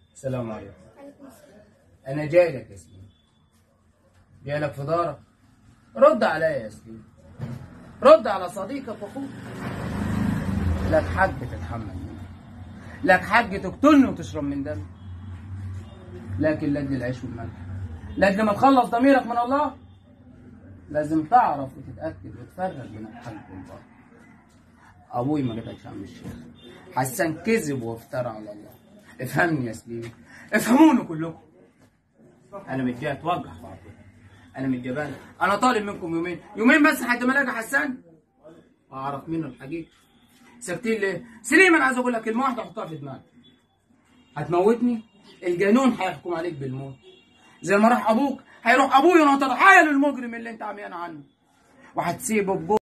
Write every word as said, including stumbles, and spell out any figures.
السلام عليكم. انا جاي لك يا سليم، جاي لك في دارك. رد عليا يا سليم، رد على صديقك واخوك. لك حق تتحمل مني، لك حق تقتلني وتشرب من دمي، لكن لاجل العيش والملح، لاجل ما تخلص ضميرك من الله، لازم تعرف وتتاكد وتفرق بين الحق والباطل. ابوي ما قتلش عم الشيخ، حسان كذب وافترى على الله. افهمني يا سليم، افهموني كلكم. انا مش جاي اتوجع في عقلي، انا مش جبان. انا طالب منكم يومين، يومين بس لحد ما الاقي حسان واعرف منه الحقيقه. ساكتين ليه؟ سليم انا عايز اقول لك كلمه واحده حطها في دماغك. هتموتني؟ الجنون هيحكم عليك بالموت. زي ما راح ابوك هيروح ابويا وانا ضحيه للمجرم اللي انت عميان عنه، وهتسيبه ببوك